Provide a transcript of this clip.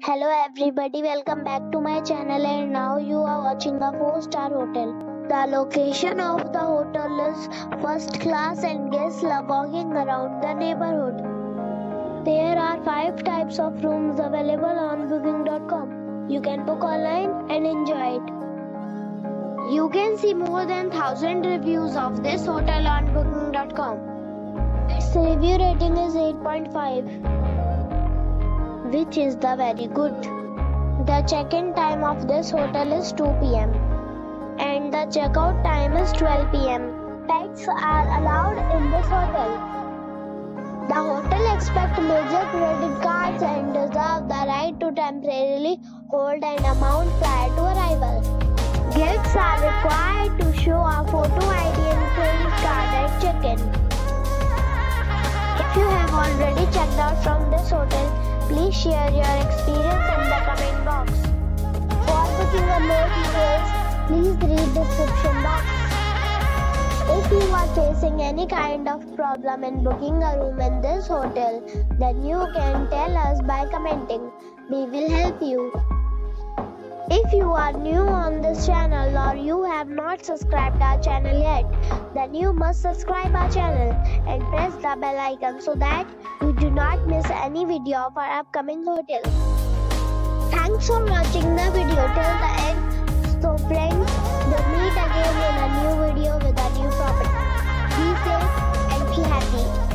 Hello everybody, welcome back to my channel, and now you are watching a 4-star hotel. The location of the hotel is first class and guests love walking around the neighborhood. There are 5 types of rooms available on booking.com. You can book online and enjoy it. You can see more than 1000 reviews of this hotel on booking.com. Its review rating is 8.5. which is the very good. The check-in time of this hotel is 2 p.m. and the check-out time is 12 p.m. Pets are allowed in this hotel. The hotel accepts major credit cards and reserves the right to temporarily hold an amount prior to arrival. Guests are required to show a photo ID and credit card at check-in. If you have already checked out from this hotel, please share your experience in the comment box. For booking or more details, please read description box. If you are facing any kind of problem in booking a room in this hotel, then you can tell us by commenting. We will help you. If you are new on this channel or you have not subscribed our channel yet, then you must subscribe our channel and press the bell icon so that you do not miss any video of our upcoming hotel. Thanks for watching the video till the end. So friends, we'll meet again in a new video with a new property. Be safe and be happy.